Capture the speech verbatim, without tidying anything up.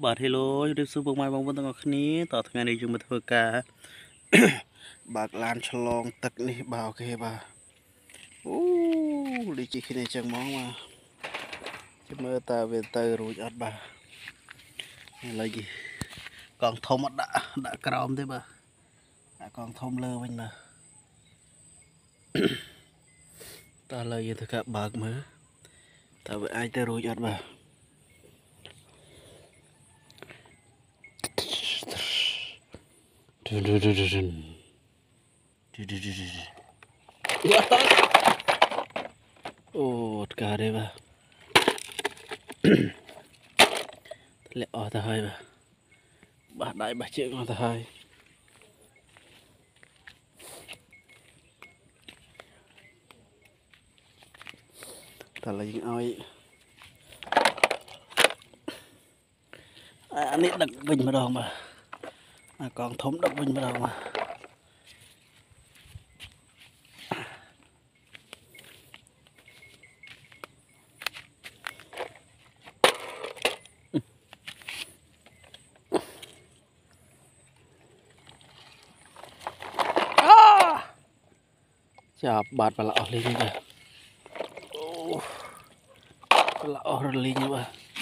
Bà hello, tôi sư bông mai bông vân tăng ngọc ní tỏ thằng này dùng một thơ ca bạc lan chlong tật ní bảo kê bàอู้đi chỉ khi này chẳng món mà chứ mơ ta về tơ rồi ọt bà là gì còn thông mất đã đã crom thế bà đã còn thông lơ bên mà ta lời gì thật cả bạc mới ta với ai tơ rồi ọt bà ô cả đây bà lẹ ở ta hai bà bà đại bà chuyện ở ta hai ta là những ai anh ấy đặt bình vào đầu mà à, còn thống đặt bình vào đầu mà chạp bạt và lọ lên như vậy lọ lên như vậy